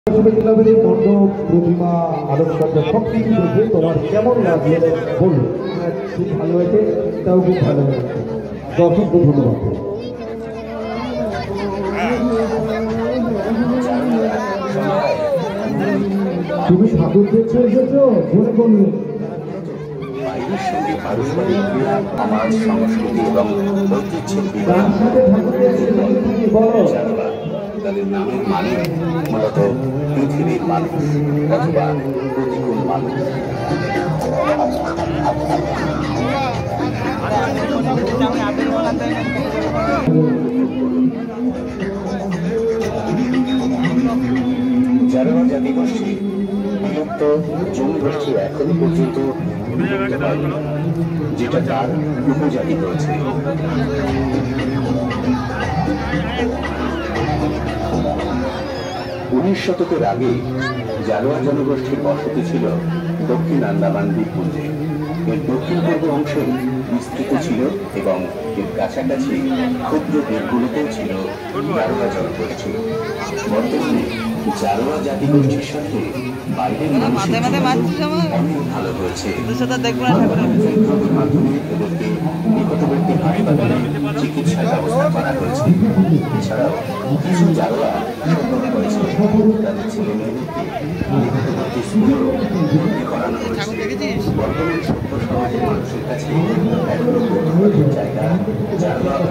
বিশ্ববিদ্যালয়ের মণ্ডপ প্রতিমা আলোকসজ্জা সব কিছু দেখে তোমার কেমন লাগলো বলুন। খুব ভালো হয়েছে, এটাও খুব ভালো হয়েছে। অসংখ্য ধন্যবাদ। তুমি ঠাকুর দেখতে এসেছো মনে করলে বাইরের সঙ্গে পারস্পরিক ক্রিয়া আমার সংস্কৃতি এবং ঐতিহ্যের তাদের নামের মানে মূলত পৃথিবীর মানুষ অথবা প্রতিকূল মানুষ। জারোয়া জাতিগোষ্ঠী বিলুপ্ত জনগোষ্ঠী এখনো পর্যন্ত যেটা তার উপজাতি রয়েছে। 19 শতকের আগে জারোয়া জনগোষ্ঠীর বসতি ছিল দক্ষিণ আন্দামান দ্বীপপুঞ্জে। এর দক্ষিণ পূর্ব অংশে বিস্তৃত ছিল এবং এর কাছাকাছি ক্ষুদ্র দ্বীপগুলোতেও ছিল জারোয়া জনগোষ্ঠী। বর্তমানে জারোয়া জাতিগোষ্ঠীর সাথে বাইরের মানুষের অনেক ভালো হয়েছে। মাধ্যমে এদেরকে নিকটবর্তী হাসপাতালে চিকিৎসার ব্যবস্থা করা হয়েছে। এছাড়াও কিছু জারোয়া সতর্ক করেছে তাদের ছেলে মেয়েদেরকে নিকটবর্তী স্কুলেও ভর্তি করানো হয়েছে। বর্তমান সভ্য সমাজের মানুষের কাছে এখনো জায়গা জারোয়া